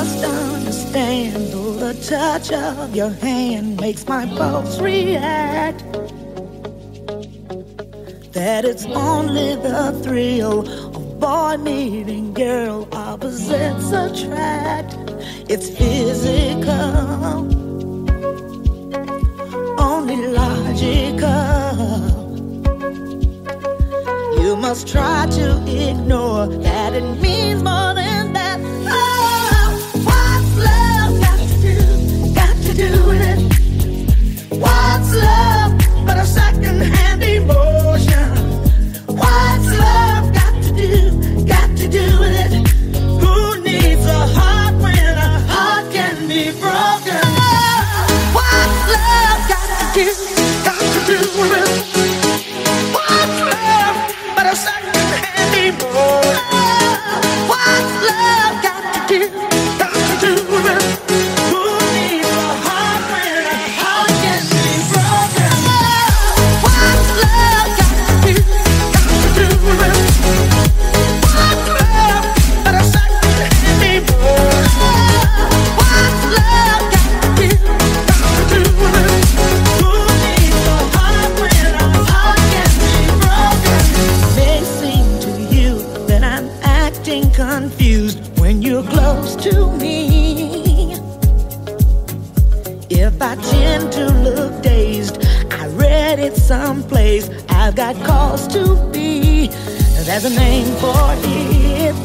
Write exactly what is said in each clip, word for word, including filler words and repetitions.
must understand, though the touch of your hand makes my pulse react, that it's only the thrill of boy meeting girl, opposites attract. It's physical, only logical. You must try to ignore that it means more than that. Oh, what's love got to do, got to do with it? What's love but a second-hand emotion? What's love got to do, got to do with it? Who needs a heart when a heart can be broken? Oh, what's love got to do, got to do with it? What's love but a second-hand emotion? Oh, what's love got to do, got to do with it? Who needs a heart when a heart can be broken? Oh, what's love got to do, got to do with it? What's love but a second-hand emotion? Oh, what's love got to do, got to do with it? Who needs a heart when a heart can be broken? May seem to you that I'm acting confused when you're close to me. If I tend to look dazed, I read it someplace, I've got cause to be. There's a name for it,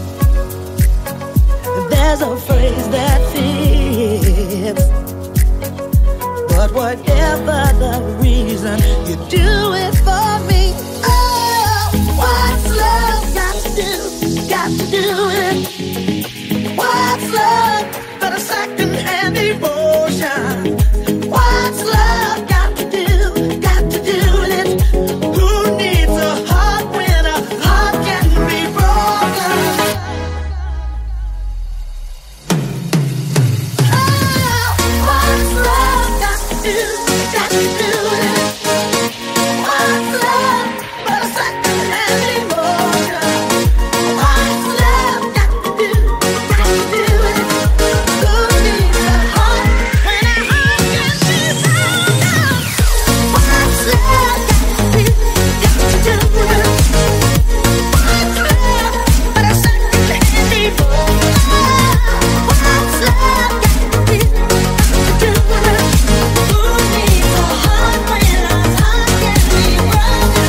there's a phrase that fits. But whatever the reason, you do it for me. Oh, what's love got to do, got to do with it? What's love but a second-hand emotion? What's love got to do, got to do with it? Who needs a heart when a heart can be broken? Oh, what's love got to do, got to do with it? What's love but a second-hand emotion? What's love got to do, got to do with it? Who needs a heart when a heart can be broken? What's love got to do, got to do with it? What's love but a second-hand emotion? What's love got to do, got to do with it? Who needs a heart when a heart can be broken?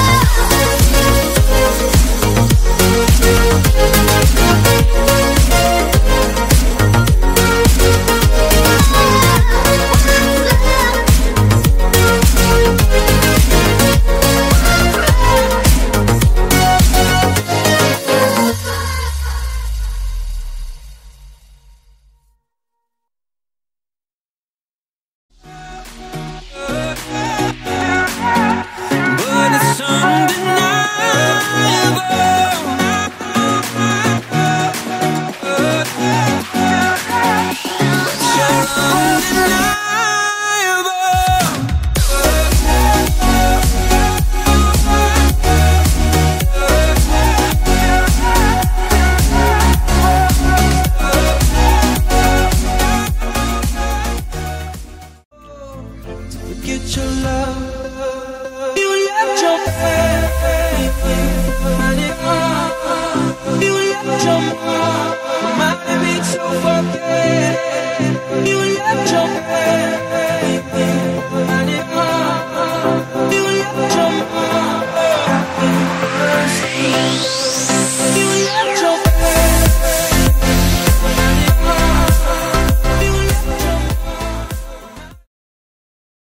But it's undeniable. You're undeniable. Forget your love. You left your baby. You left your